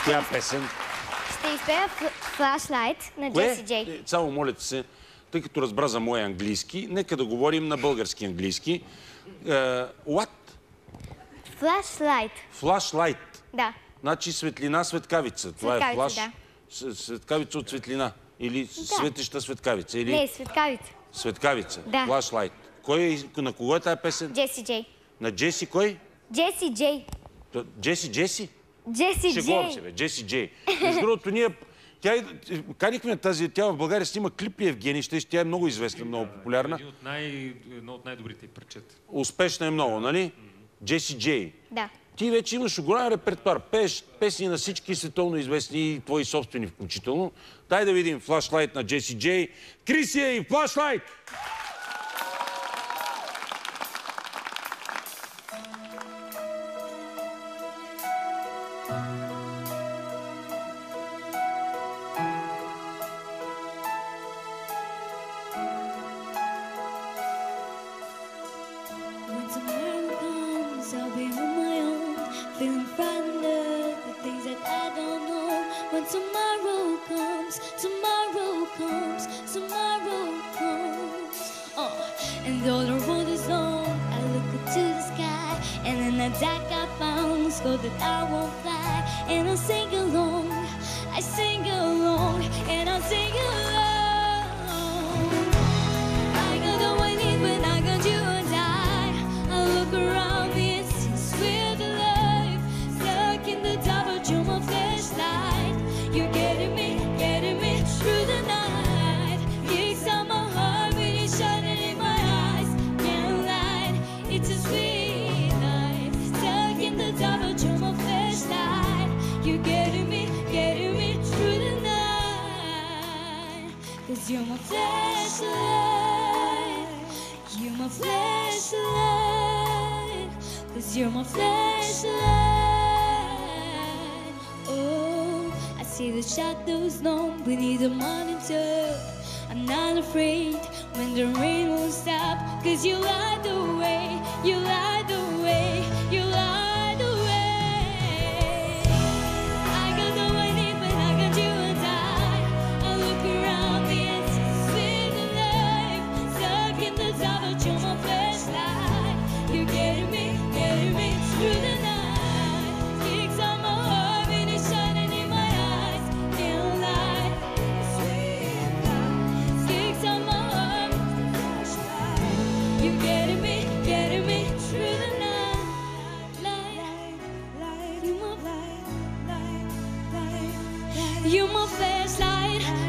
Коя песен? Ще изпея Flashlight на Джеси Джей. Само моля те се, тъй като разбра за моя английски, нека да говорим на български английски. What? Flashlight. Flashlight. Да. Значи светлина, светкавица. Това е флаш. Светкавица от светлина. Или светеща светкавица. Или... Не, светкавица. Светкавица. Да. Flashlight. На кого е тази песен? Джеси Джей. На Джеси кой? Джеси Джей. Джеси? Джеси Джей. Шегувам се, бе. Джеси Джей. Между другото, ние... Канихме тази... Тя в България снима клипи Евгений, тя е много известна, много популярна. Едно от най-добрите пречета. Успешна е много, нали? Джеси Джей. Да. Ти вече имаш огромен репертуар. Пееш песни на всички световно известни и твои собствени включително. Дай да видим Flashlight на Джеси Джей. Крисия и Flashlight! When tomorrow comes, I'll be on my own, feeling frightened of the things that I don't know. When tomorrow comes, tomorrow comes, tomorrow comes. And though the road is long, I look up to the sky, and in the dark I found the scope that I won't fly. And I'll sing along, I sing along, and I'll sing along. I got all I need when I got you and I look around me and see sweet life, stuck in the dark, but you're my flashlight. You're getting me through the night. Kicks on my heart when you're shining in my eyes. Can't lie, it's a sweet life, stuck in the dark, but you're my flashlight. You're getting me through the night. 'Cause you're my flashlight. You're my flashlight. 'Cause you're my flashlight. Oh, I see the shadows long beneath the monitor. I'm not afraid when the rain won't stop. 'Cause you light the way, you light the way, you light the way. I got all I need when I got you and I look around me and see sweet life, stuck in the dark, but you're my flashlight. You're getting me through the night. Kicks on my heart when it's shining in my eyes. Can't lie, sweet life. Kicks on my heart, you're getting me through the night. Light, you're my flashlight.